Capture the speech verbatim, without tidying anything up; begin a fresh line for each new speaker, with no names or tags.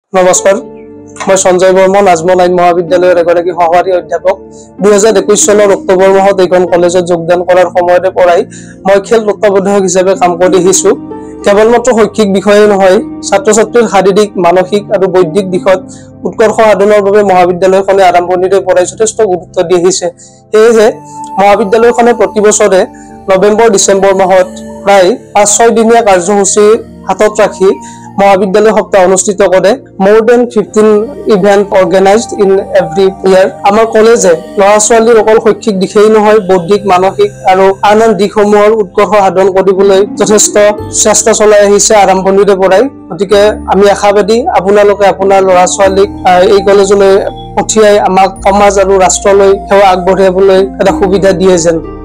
নমস্কাৰ, মই সঞ্জয় বৰ্মন আজমল আইন মহাবিদ্যালয়ৰ এগৰাকী সহকাৰী অধ্যাপক। দুই হাজাৰ একৈশ চনৰ অক্টোবৰ মাহত এইখন কলেজত যোগদান কৰাৰ সময়তে পৰাই মই খেল তত্ত্বাৱধায়ক হিচাপে কাম কৰি আহিছোঁ। কেৱল মাত্ৰ শৈক্ষিক বিষয়ে নহয়, ছাত্ৰ ছাত্ৰীৰ শাৰীৰিক, মানসিক আৰু বৌদ্ধিক দিশত উৎকৰ্ষ সাধনৰ বাবে মহাবিদ্যালয়খনে আৰম্ভণিৰে পৰাই যথেষ্ট গুৰুত্ব দি আহিছে। সেয়েহে মহাবিদ্যালয়খনে প্ৰতি বছৰে নৱেম্বৰ ডিচেম্বৰ মাহত প্ৰায় পাঁচ ছয় দিনীয়া কাৰ্যসূচী হাতত ৰাখি মহাবিদ্যালয় সপ্তাহ অনুষ্ঠিত কৰে। more than fifteen event organized in every year. আমাৰ কলেজে ল'ৰা ছোৱালীৰ অকল শৈক্ষিক দিশেই নহয়, বৌদ্ধিক, মানসিক আৰু আন আন দিশসমূহৰ উৎকৰ্ষ সাধন কৰিবলৈ যথেষ্ট চেষ্টা চলাই আহিছে আৰম্ভণিৰে পৰাই। গতিকে আমি আশাবাদী আপোনালোকে আপোনাৰ ল'ৰা ছোৱালীক এই কলেজলৈ পঠিয়াই আমাক সমাজ আৰু ৰাষ্ট্ৰলৈ সেৱা আগবঢ়াবলৈ এটা সুবিধা দিয়ে যেন।